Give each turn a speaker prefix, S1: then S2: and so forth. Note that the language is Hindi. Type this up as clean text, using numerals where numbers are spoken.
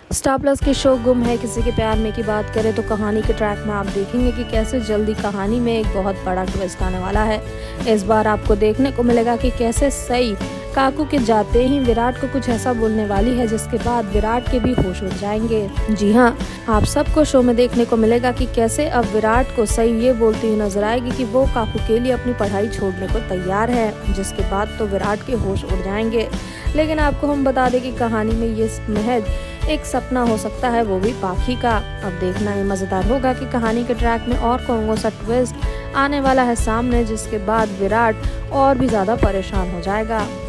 S1: स्टार प्लस के शो गुम है किसी के प्यार में की बात करें तो कहानी के ट्रैक में आप देखेंगे कि कैसे जल्दी कहानी में एक बहुत बड़ा ट्विस्ट आने वाला है। इस बार आपको देखने को मिलेगा कि कैसे सई काकू के जाते ही विराट को कुछ ऐसा बोलने वाली है जिसके बाद विराट के भी होश उड़ जाएंगे। जी हाँ, आप सबको शो में देखने को मिलेगा कि कैसे अब विराट को सई ये बोलती हुई नजर आएगी कि वो काकू के लिए अपनी पढ़ाई छोड़ने को तैयार है, जिसके बाद तो विराट के होश उड़ जाएंगे। लेकिन आपको हम बता दें कि कहानी में ये महज एक सपना हो सकता है, वो भी पाखी का। अब देखना ये मजेदार होगा कि कहानी के ट्रैक में और कौन सा ट्विस्ट आने वाला है सामने, जिसके बाद विराट और भी ज्यादा परेशान हो जाएगा।